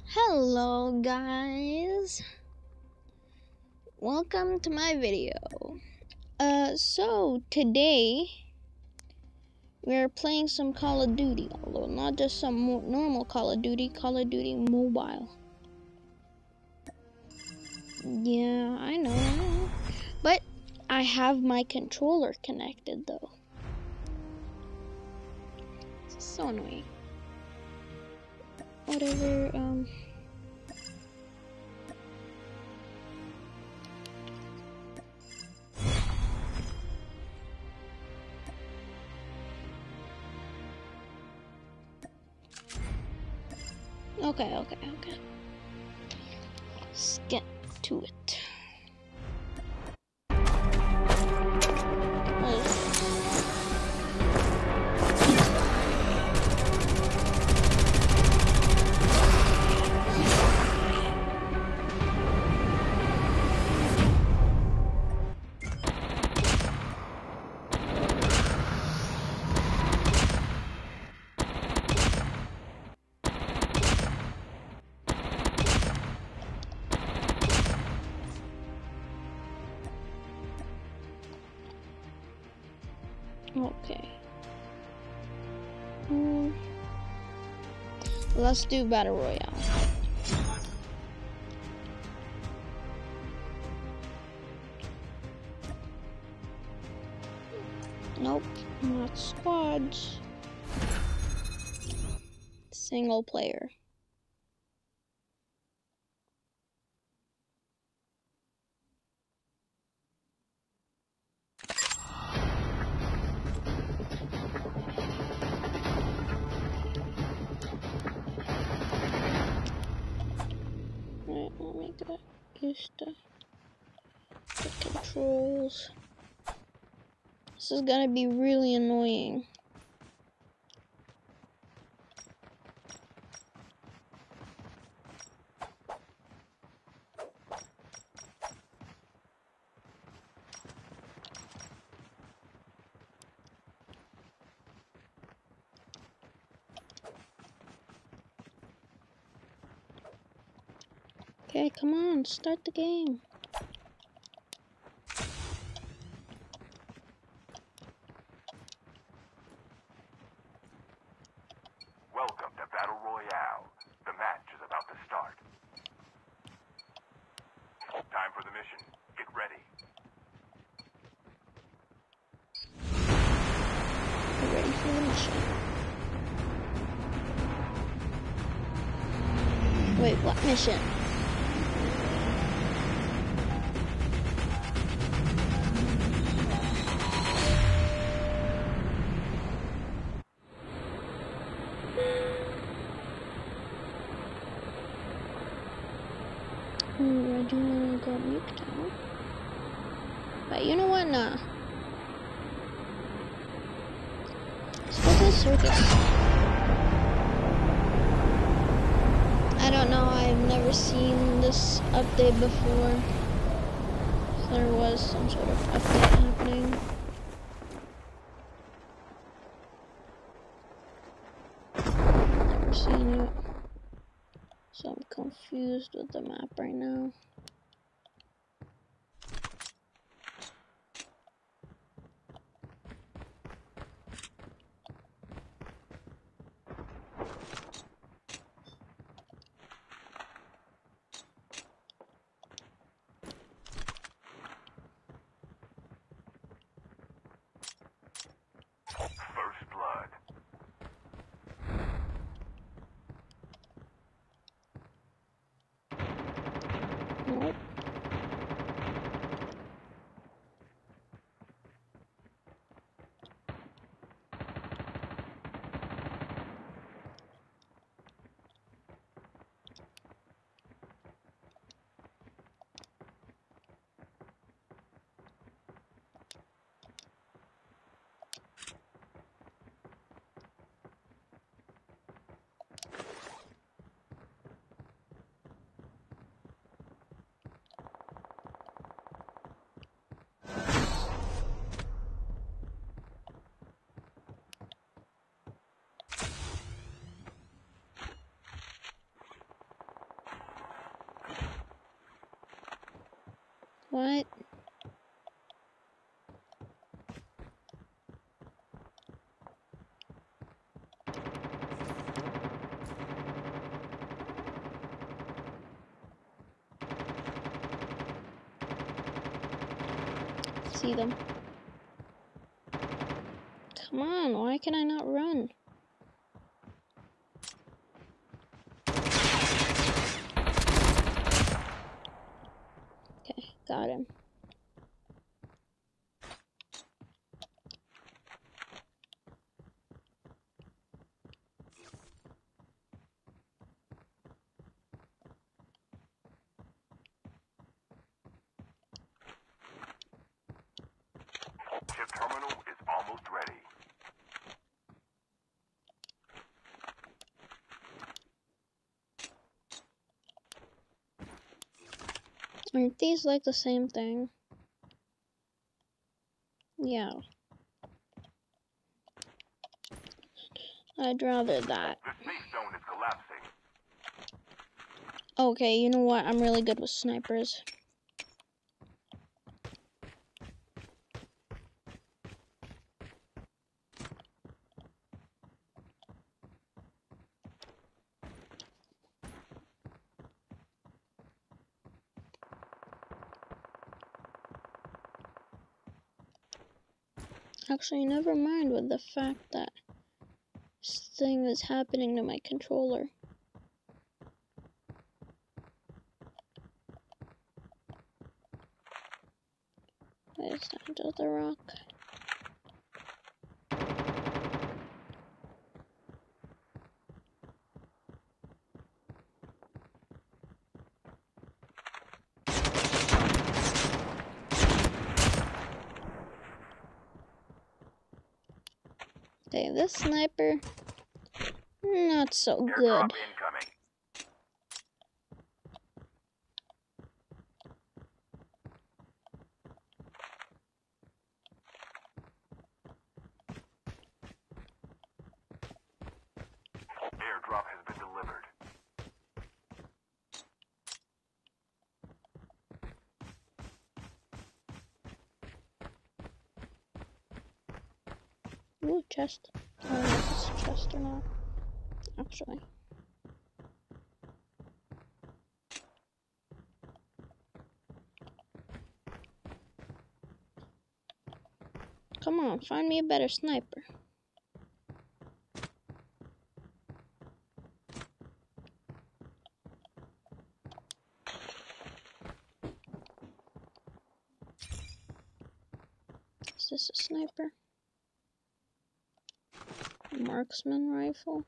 Hello guys, welcome to my video. So today we're playing some Call of Duty, although not just some normal Call of Duty Mobile. Yeah, I know, but I have my controller connected though. It's so annoying. Whatever, Okay. Let's get to it. Okay. Let's do Battle Royale. Nope, not squads. Single player. Alright, let me get used to the controls. This is gonna be really annoying. Okay, come on, start the game. Welcome to Battle Royale. The match is about to start. Time for the mission. Get ready. We're ready for the mission. Wait, what mission? I do want to go Nuketown. But you know what? Nah. Let's go to the circus. I don't know. I've never seen this update before. There was some sort of update happening. Never seen it. So I'm confused with the map right now. First blood. What? See them. Come on, why can I not run? Okay, got him. Chip terminal is almost ready. Aren't these like the same thing? Yeah. I'd rather that. The safe zone is collapsing. Okay, you know what? I'm really good with snipers. Actually, never mind with the fact that this thing is happening to my controller. What is that? Just the rock? Okay, this sniper, not so good. Airdrop incoming. Airdrop has been delivered. Ooh, chest. I don't know if it's a chest or not, actually. Come on, find me a better sniper. Is this a sniper? Marksman rifle?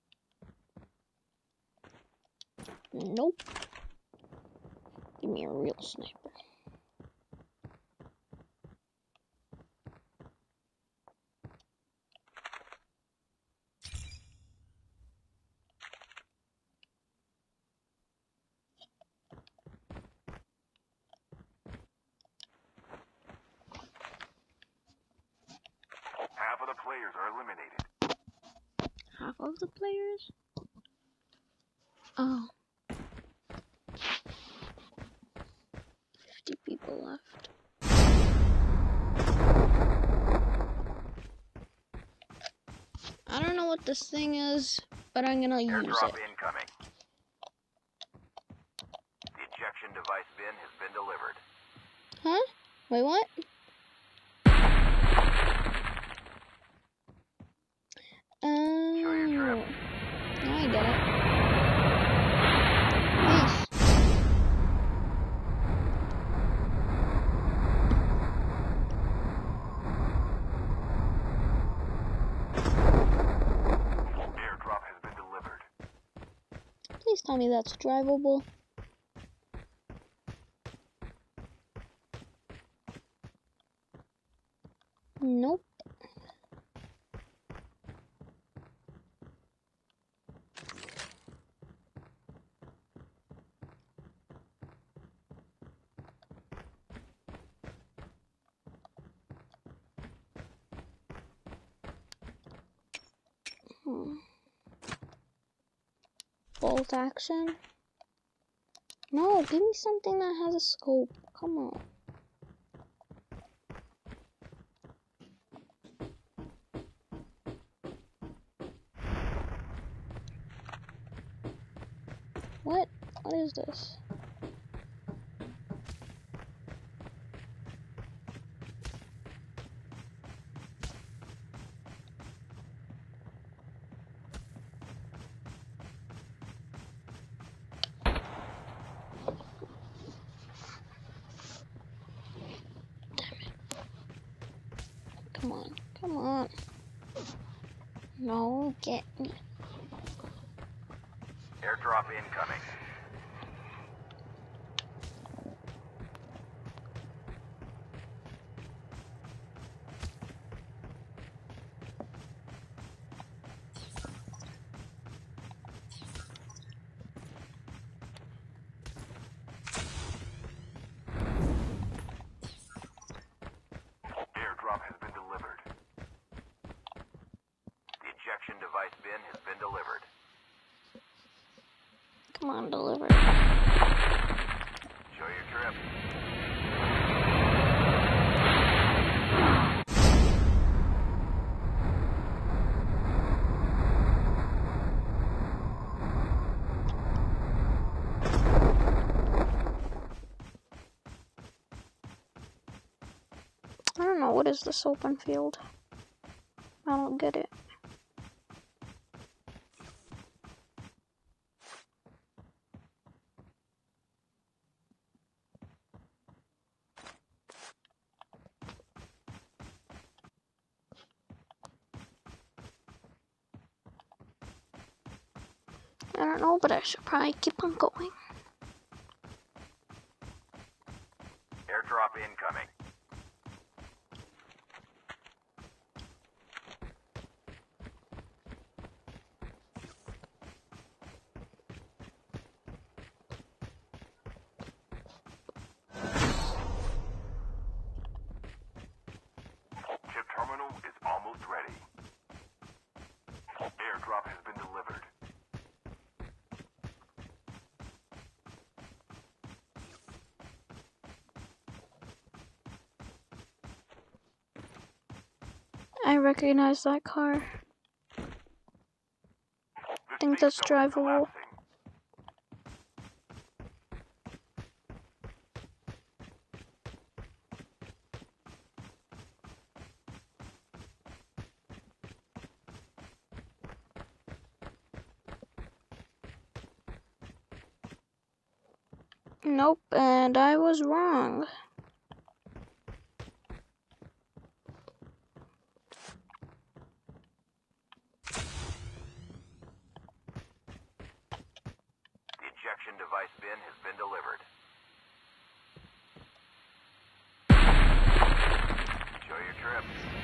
Nope. Give me a real sniper. Half of the players are eliminated. Half of the players? Oh. 50 people left. I don't know what this thing is, but I'm gonna use Airdrop it. incoming. The ejection device bin has been delivered. Huh? Wait, what? Show your trip. Now I get it. Peace. Airdrop has been delivered. Please tell me that's drivable. Nope. Bolt action? No, give me something that has a scope. Come on. What? What is this? Come on, come on. No, get me. Airdrop incoming. Airdrop has been delivered. The ejection device bin has been delivered. Come on, deliver. Enjoy your trip. I don't know, what is this open field? I don't get it. I don't know, but I should probably keep on going. Airdrop incoming. Chip terminal is almost ready. Airdrop has been delivered. I recognize that car. The I think safe that's zone is drivable. collapsing. Nope, and I was wrong. The ejection device bin has been delivered. Enjoy your trip.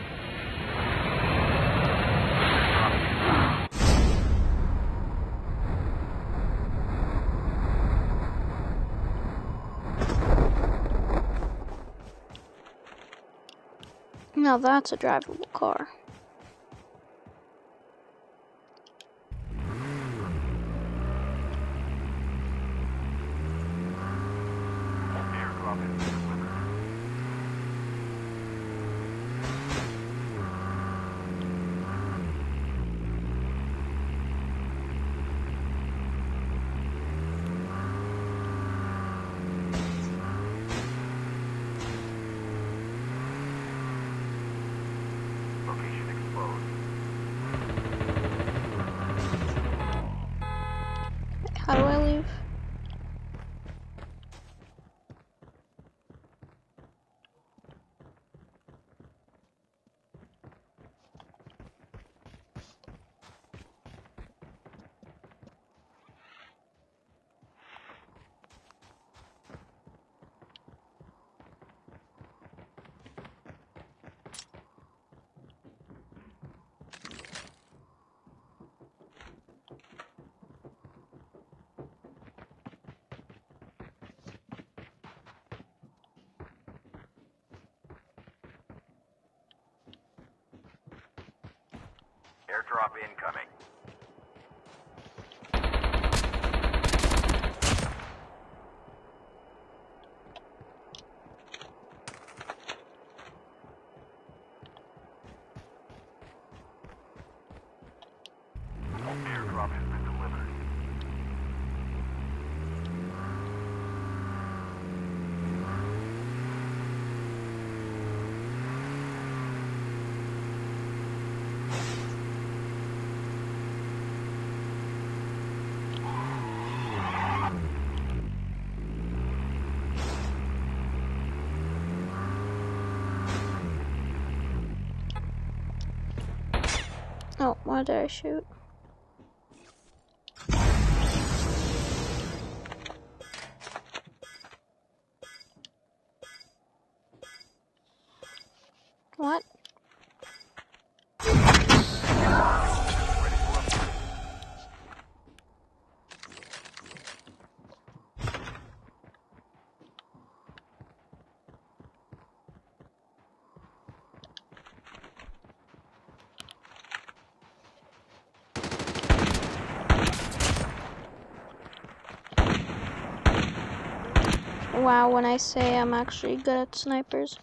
Now that's a drivable car. Airdrop has been delivered. Location exposed. How do I leave? Airdrop incoming. Airdrop has been delivered. What did I shoot? What? Wow, when I say I'm actually good at snipers.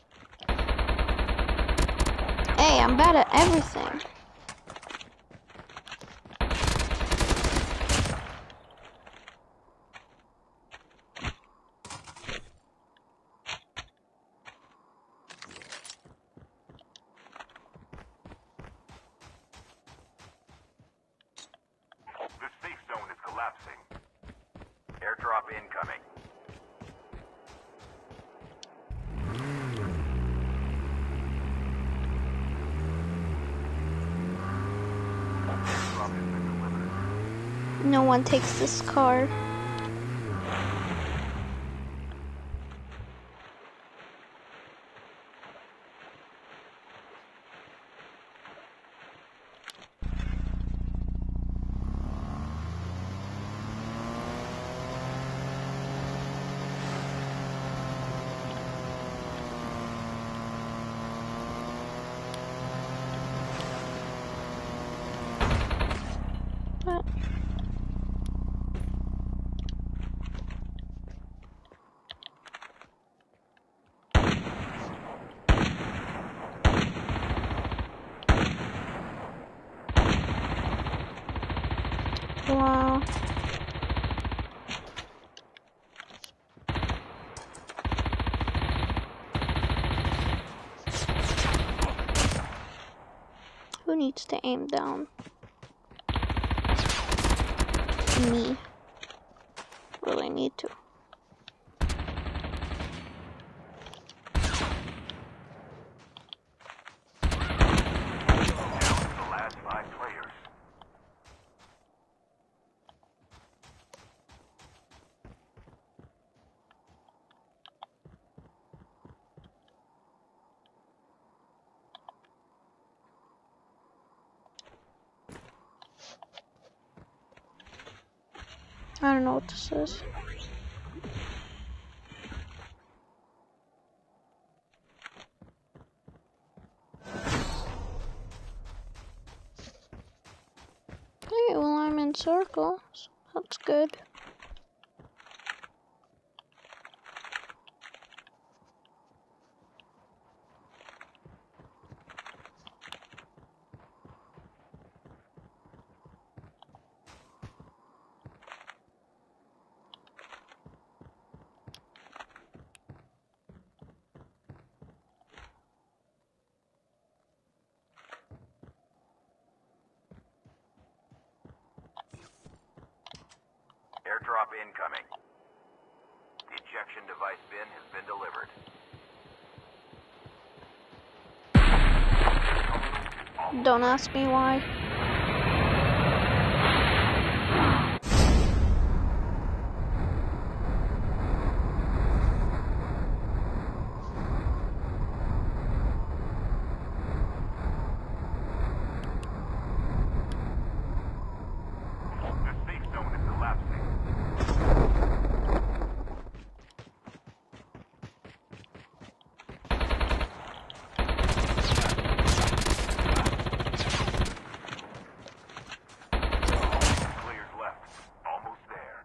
Hey, I'm bad at everything. The safe zone is collapsing. Airdrop incoming. Airdrop has been delivered. No one takes this car. What? Wow. Who needs to aim down? Me. Really need to. Down to the last 5 players. I don't know what this is. Hey, well, I'm in circle, so that's good. Airdrop incoming. The ejection device bin has been delivered. Don't ask me why. The safe zone is collapsing. Players left. Almost there.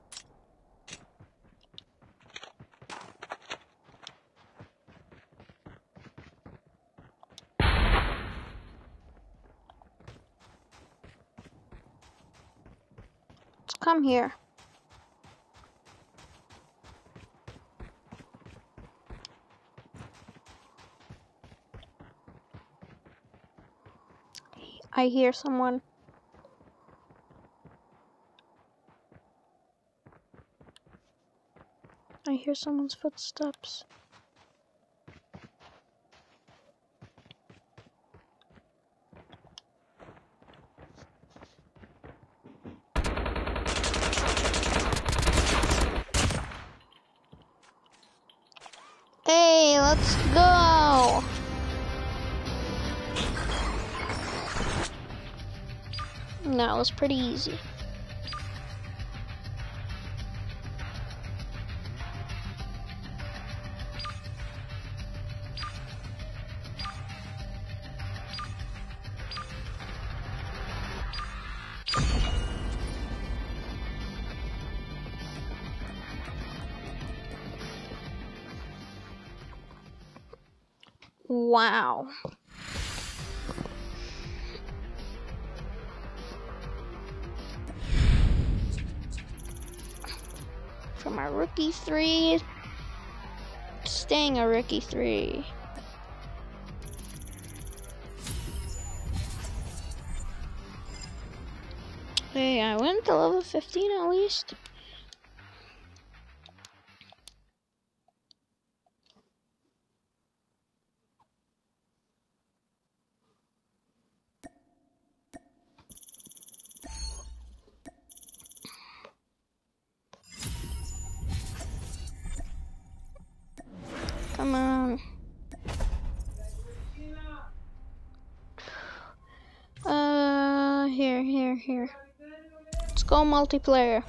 Let's come here. I hear someone. I hear someone's footsteps. let's go. That was pretty easy. Wow. From a rookie 3, staying a rookie 3. Hey, I went to level 15 at least. Come on. Here. Let's go multiplayer.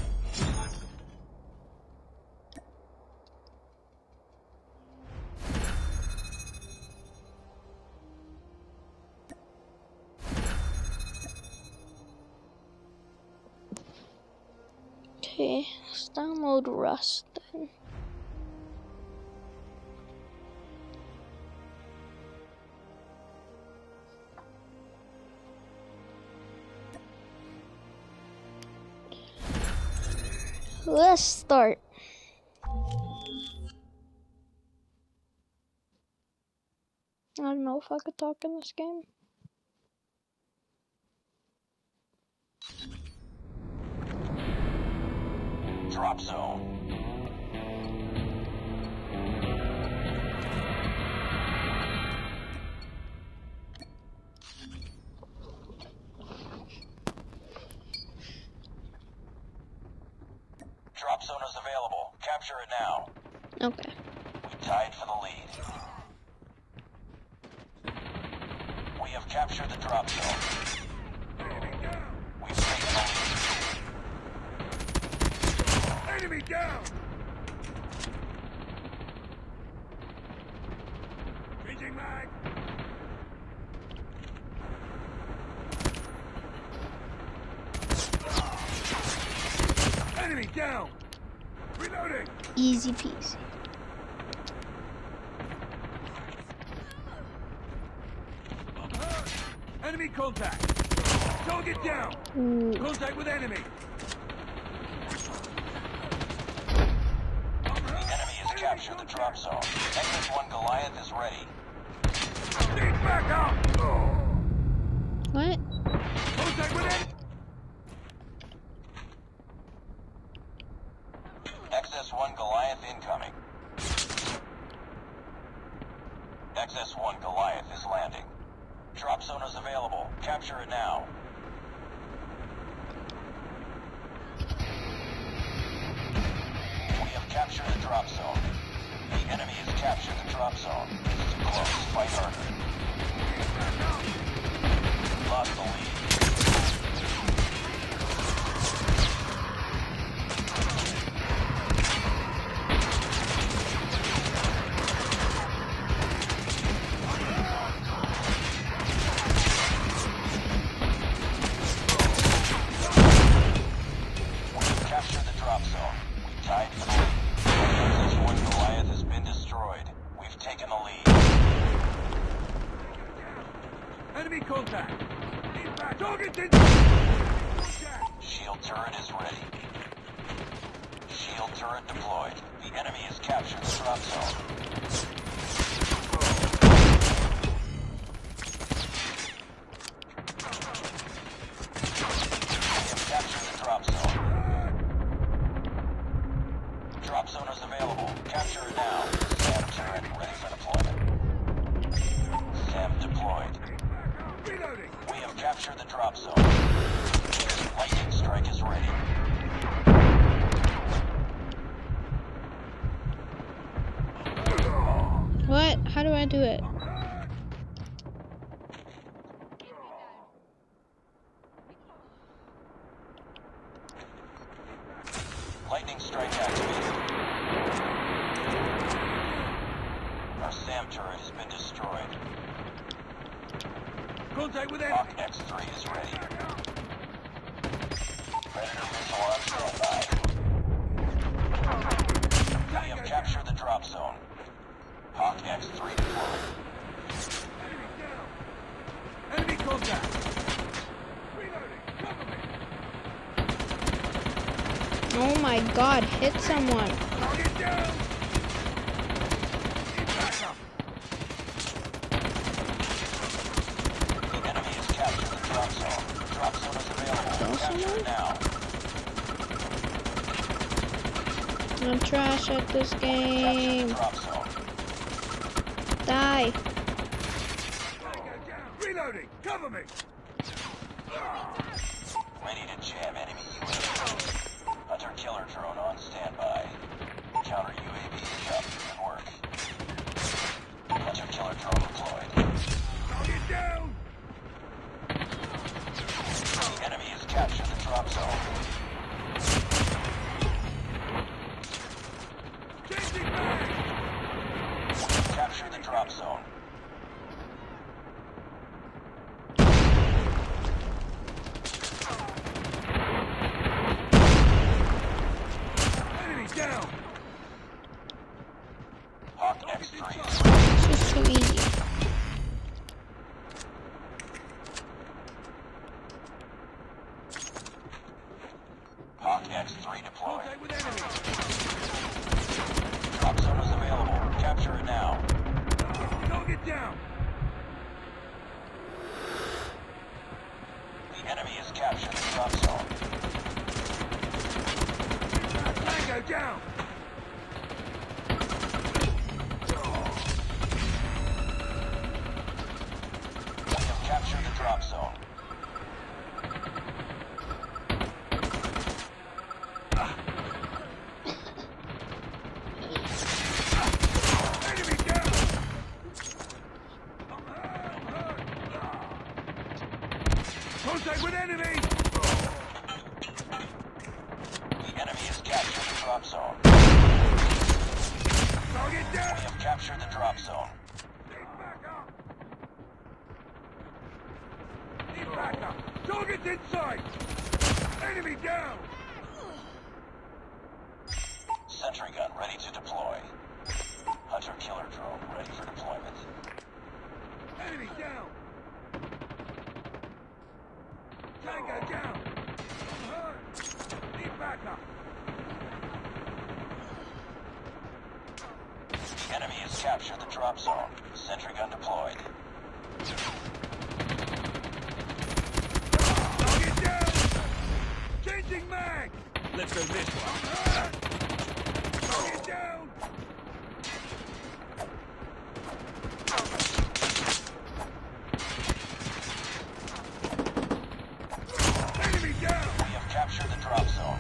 Okay, let's download Rust then. Let's start. I don't know if I could talk in this game. Drop zone. Drop zone is available. Capture it now. Okay. We tied for the lead. We have captured the drop zone. We've taken the lead. Enemy down! Changing mag! Enemy down! Reloading! Easy peasy. Enemy contact! Target down! Ooh. Contact with enemy! The enemy has captured the drop zone. X-1 Goliath is ready. Need backup! What? Contact with enemy! XS-1 Goliath incoming. XS-1 Goliath is landing. Drop zone is available. Capture it now. We have captured the drop zone. The enemy has captured the drop zone. This is close. Fight harder. Lost the lead. Enemy contact! Target in! Shield turret is ready. Shield turret deployed. The enemy has captured the drop zone. We have captured the drop zone. Drop zone is available. Capture it now. SAM turret ready for deployment. SAM deployed. We have captured the drop zone. Lightning strike is ready. I do it? Lightning strike activated. Our SAM turret has been destroyed. Contact with enemy. Hawk X3 is ready. Predator missile on standby. We have captured the drop zone. Hawk X3 deployed. Enemy down. Enemy contact. Reloading. Cover me. Oh my god, hit someone. Target down. Need backup. The enemy has captured the drop zone. The drop zone is available. Capture it now. I'm trash at this Capture the game. drop zone. Die. Tango down. Reloading. Cover me. Ready to jam enemy UAV. Hunter killer drone on standby. Counter UAV is up. Good work. Hunter killer drone deployed. Target down. The enemy has captured the drop zone. Changing back. Capture the drop zone. Enemy down. Hawk X3 is This is too easy. Hawk X3 deployed. Contact with enemy. Drop zone is available. Capture it now. Target down. The enemy has captured the drop zone. Tango down. We have captured the drop zone. Enemy down. Contact with enemy. The enemy has captured the drop zone. Target We down. have captured the drop zone. Need backup. Need backup. Target's inside. Enemy down. Sentry gun ready to deploy. Hunter killer drone ready for deployment. Enemy down. Tango down. I'm hurt. Need backup. The enemy has captured the drop zone. Sentry gun deployed. Target down. Changing mag. Let's go this one. Target down. Enemy down. We have captured the drop zone.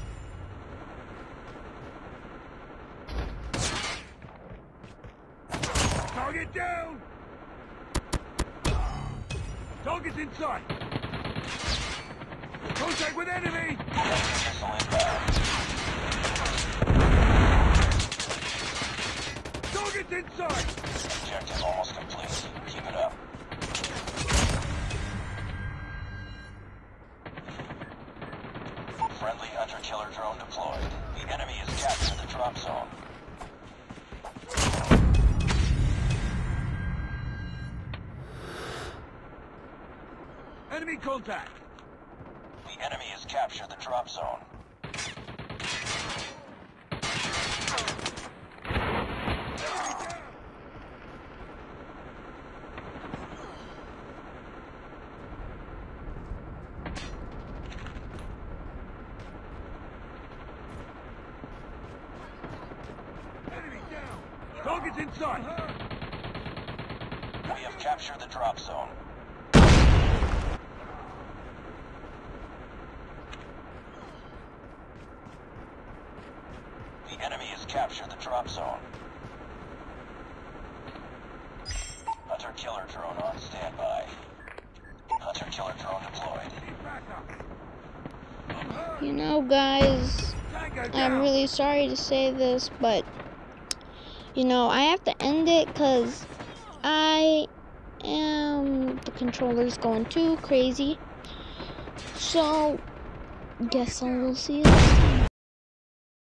Target down. Target's inside. Contact with enemy. Missile inbound. Target's inside. Objective almost complete. Keep it up. Friendly hunter killer drone deployed. The enemy has captured the drop zone. Enemy contact. The enemy has captured the drop zone. Enemy down. Target's inside. We have captured the drop zone. The enemy has captured the drop zone. killer drone on standby. Hunter killer drone deployed. You know, guys, I'm really sorry to say this, but, you know, I have to end it because the controller's going too crazy. So, guess I will see you next time.